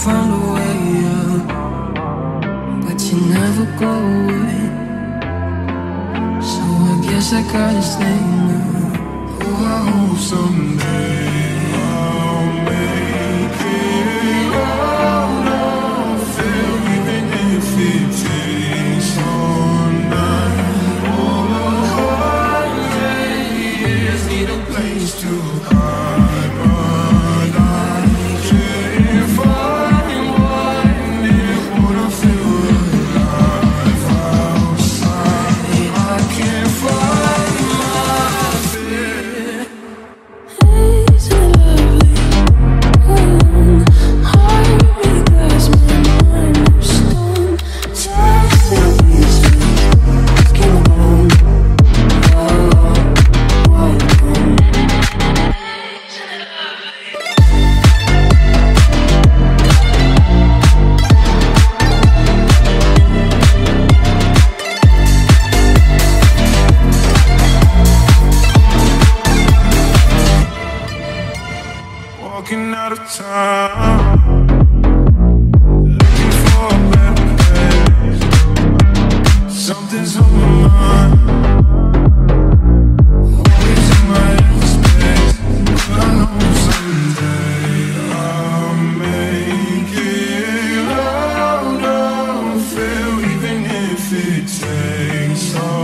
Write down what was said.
found a way out, but you never go away. So I guess I gotta stay now. Oh, I hope someday I'll make it out of here, even if it takes all night. Oh, 100 years need a place to hide, but I can't find one near what I feel alive outside. I can't find my fear. Isn't it lovely? Heart me cause my mind is stone. Something these days came home. Walking out of town, looking for a better place. Something's on my mind, always in my headspace. But I know someday I'll make it out of here, even if it takes all